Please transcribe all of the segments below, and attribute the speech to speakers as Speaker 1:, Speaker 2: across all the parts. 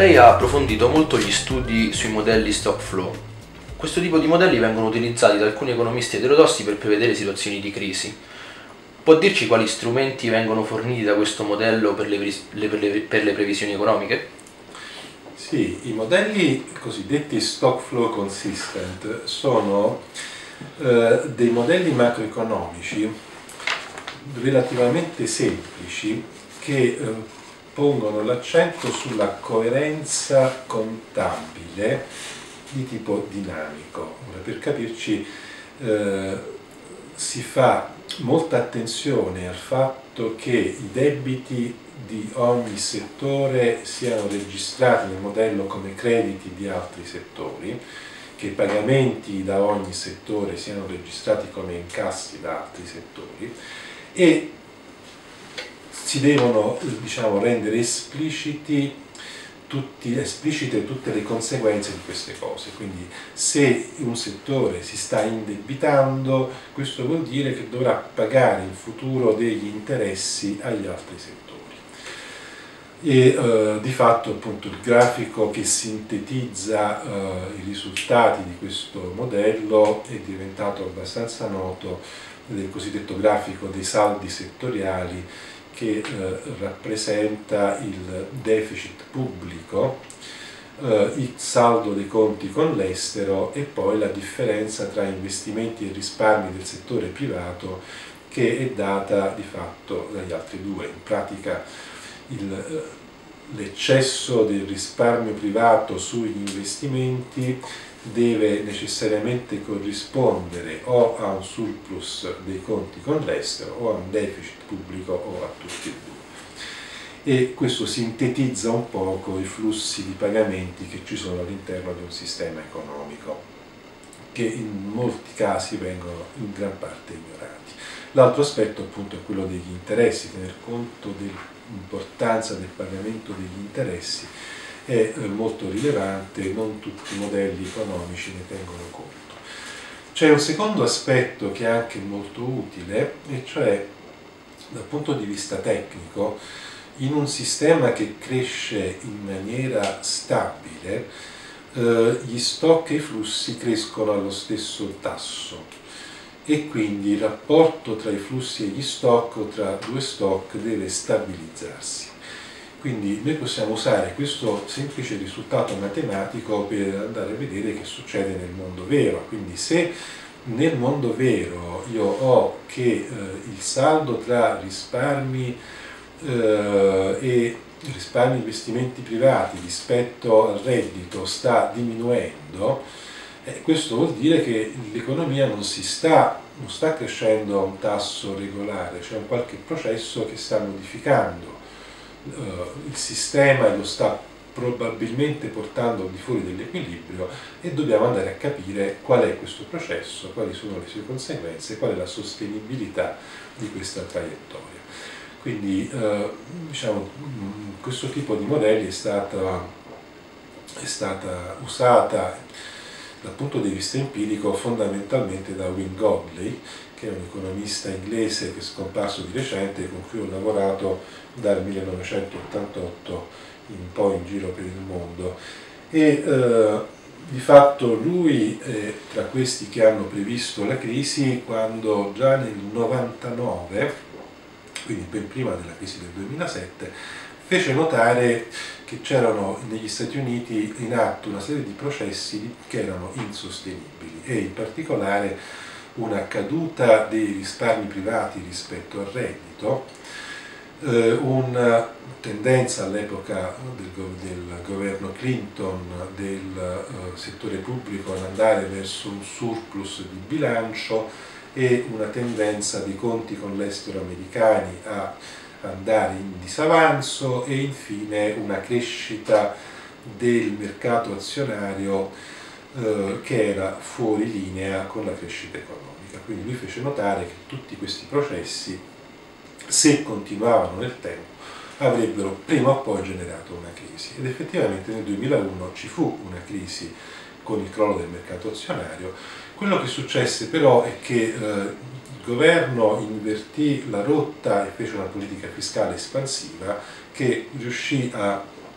Speaker 1: Lei ha approfondito molto gli studi sui modelli stock flow. Questo tipo di modelli vengono utilizzati da alcuni economisti eterodossi per prevedere situazioni di crisi. Può dirci quali strumenti vengono forniti da questo modello per le previsioni economiche?
Speaker 2: Sì, i modelli cosiddetti stock flow consistent sono dei modelli macroeconomici relativamente semplici che pongono l'accento sulla coerenza contabile di tipo dinamico. Ora, per capirci, si fa molta attenzione al fatto che i debiti di ogni settore siano registrati nel modello come crediti di altri settori, che i pagamenti da ogni settore siano registrati come incassi da altri settori e si devono, rendere esplicite tutte le conseguenze di queste cose. Quindi se un settore si sta indebitando, questo vuol dire che dovrà pagare in futuro degli interessi agli altri settori. E di fatto appunto il grafico che sintetizza i risultati di questo modello è diventato abbastanza noto, del cosiddetto grafico dei saldi settoriali, che rappresenta il deficit pubblico, il saldo dei conti con l'estero e poi la differenza tra investimenti e risparmi del settore privato, che è data di fatto dagli altri due. In pratica l'eccesso del risparmio privato sugli investimenti deve necessariamente corrispondere o a un surplus dei conti con l'estero o a un deficit pubblico o a tutti e due. E questo sintetizza un poco i flussi di pagamenti che ci sono all'interno di un sistema economico, che in molti casi vengono in gran parte ignorati. L'altro aspetto appunto è quello degli interessi, tener conto dell'importanza del pagamento degli interessi è molto rilevante, non tutti i modelli economici ne tengono conto. C'è un secondo aspetto che è anche molto utile, e cioè dal punto di vista tecnico, in un sistema che cresce in maniera stabile, gli stock e i flussi crescono allo stesso tasso e quindi il rapporto tra i flussi e gli stock o tra due stock deve stabilizzarsi. Quindi noi possiamo usare questo semplice risultato matematico per andare a vedere che succede nel mondo vero. Quindi se nel mondo vero io ho che il saldo tra risparmi e investimenti privati rispetto al reddito sta diminuendo, questo vuol dire che l'economia non sta crescendo a un tasso regolare, c'è un qualche processo che sta modificando il sistema e lo sta probabilmente portando al di fuori dell'equilibrio, e dobbiamo andare a capire qual è questo processo, quali sono le sue conseguenze, qual è la sostenibilità di questa traiettoria. Quindi questo tipo di modelli è stata usata dal punto di vista empirico fondamentalmente da Wynne Godley, che è un economista inglese che è scomparso di recente, con cui ho lavorato dal 1988 in poi in giro per il mondo. E di fatto lui è tra questi che hanno previsto la crisi, quando già nel 99, quindi ben prima della crisi del 2007, fece notare che c'erano negli Stati Uniti in atto una serie di processi che erano insostenibili, e in particolare una caduta dei risparmi privati rispetto al reddito, una tendenza all'epoca del governo Clinton del settore pubblico ad andare verso un surplus di bilancio e una tendenza dei conti con l'estero americani a andare in disavanzo, e infine una crescita del mercato azionario che era fuori linea con la crescita economica. Quindi lui fece notare che tutti questi processi, se continuavano nel tempo, avrebbero prima o poi generato una crisi, ed effettivamente nel 2001 ci fu una crisi con il crollo del mercato azionario. Quello che successe però è che il governo invertì la rotta e fece una politica fiscale espansiva che riuscì a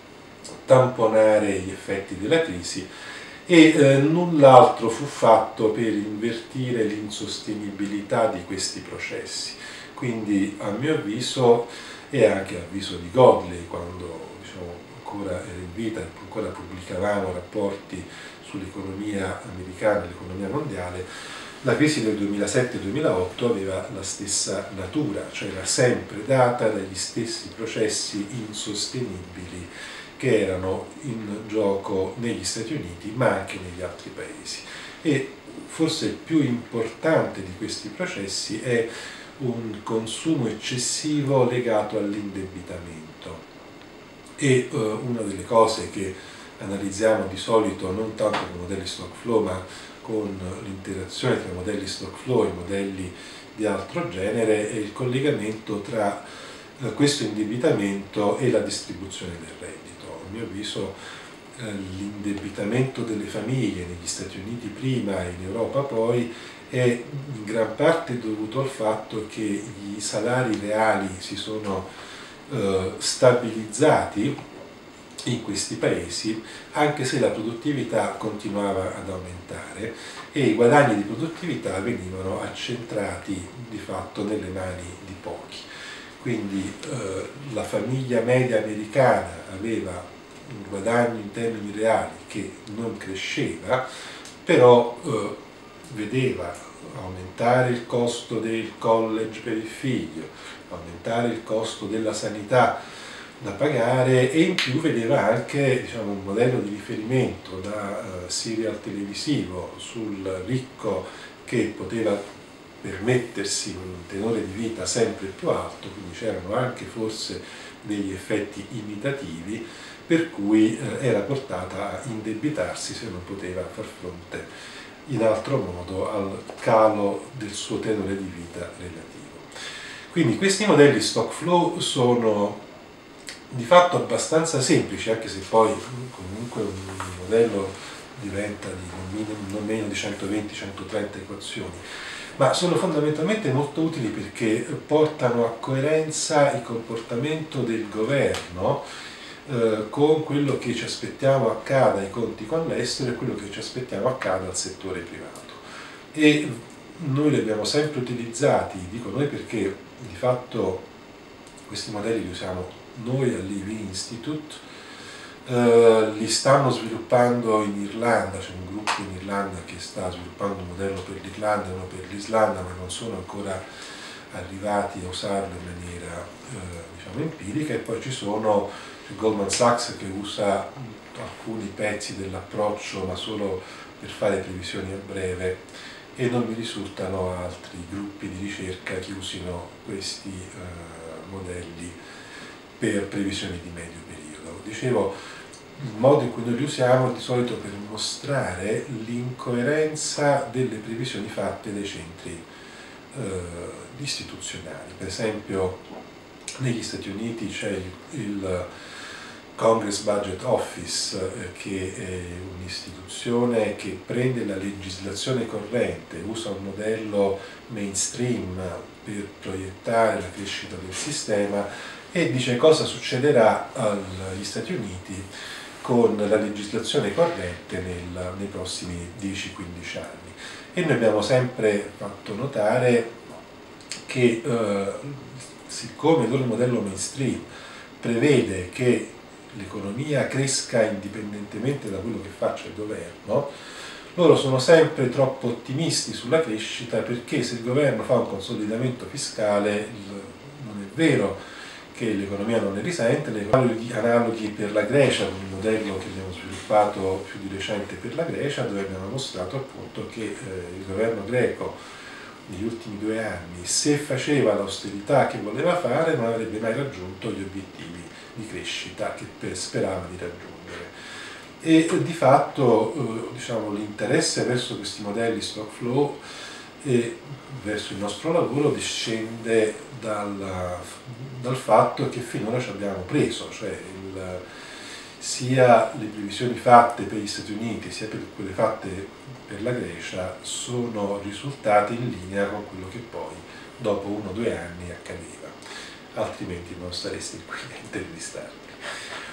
Speaker 2: tamponare gli effetti della crisi e null'altro fu fatto per invertire l'insostenibilità di questi processi. Quindi a mio avviso e anche a avviso di Godley, quando ancora era in vita e ancora pubblicavamo rapporti sull'economia americana e l'economia mondiale, la crisi del 2007-2008 aveva la stessa natura, cioè era sempre data dagli stessi processi insostenibili che erano in gioco negli Stati Uniti ma anche negli altri paesi. E forse il più importante di questi processi è un consumo eccessivo legato all'indebitamento. E una delle cose che analizziamo di solito non tanto con modelli stock flow ma con l'interazione tra modelli stock flow e modelli di altro genere è il collegamento tra questo indebitamento e la distribuzione del reddito. A mio avviso l'indebitamento delle famiglie negli Stati Uniti prima e in Europa poi è in gran parte dovuto al fatto che i salari reali si sono stabilizzati in questi paesi, anche se la produttività continuava ad aumentare e i guadagni di produttività venivano accentrati di fatto nelle mani di pochi. Quindi la famiglia media americana aveva un guadagno in termini reali che non cresceva, però vedeva aumentare il costo del college per il figlio, aumentare il costo della sanità da pagare e in più vedeva anche un modello di riferimento da serial televisivo sul ricco che poteva permettersi un tenore di vita sempre più alto, quindi c'erano anche forse degli effetti imitativi per cui era portata a indebitarsi se non poteva far fronte in altro modo al calo del suo tenore di vita relativo. Quindi questi modelli stock flow sono di fatto abbastanza semplici, anche se poi comunque un modello diventa di non meno di 120-130 equazioni, ma sono fondamentalmente molto utili perché portano a coerenza il comportamento del governo con quello che ci aspettiamo accada ai conti con l'estero e quello che ci aspettiamo accada al settore privato. E noi li abbiamo sempre utilizzati, dico noi perché di fatto questi modelli li usiamo noi all'IV Institute, li stanno sviluppando in Irlanda, c'è un gruppo in Irlanda che sta sviluppando un modello per l'Irlanda e uno per l'Islanda, ma non sono ancora arrivati a usarlo in maniera empirica, e poi c'è Goldman Sachs che usa alcuni pezzi dell'approccio ma solo per fare previsioni a breve, e non mi risultano altri gruppi di ricerca che usino questi modelli per previsioni di medio periodo. Dicevo, il modo in cui noi li usiamo è di solito per mostrare l'incoerenza delle previsioni fatte dai centri istituzionali. Per esempio negli Stati Uniti c'è il Congress Budget Office, che è un'istituzione che prende la legislazione corrente, usa un modello mainstream per proiettare la crescita del sistema e dice cosa succederà agli Stati Uniti con la legislazione corrente nei prossimi 10-15 anni. E noi abbiamo sempre fatto notare che siccome il loro modello mainstream prevede che l'economia cresca indipendentemente da quello che faccia il governo, loro sono sempre troppo ottimisti sulla crescita, perché se il governo fa un consolidamento fiscale non è vero che l'economia non ne risente. Le analoghi per la Grecia, con il modello che abbiamo sviluppato più di recente per la Grecia, dove abbiamo mostrato appunto che il governo greco negli ultimi 2 anni, se faceva l'austerità che voleva fare, non avrebbe mai raggiunto gli obiettivi di crescita che sperava di raggiungere. E di fatto l'interesse verso questi modelli stock flow e verso il nostro lavoro discende dal fatto che finora ci abbiamo preso, cioè sia le previsioni fatte per gli Stati Uniti sia per quelle fatte per la Grecia sono risultate in linea con quello che poi dopo 1 o 2 anni accadeva, altrimenti non staresti qui a intervistarmi.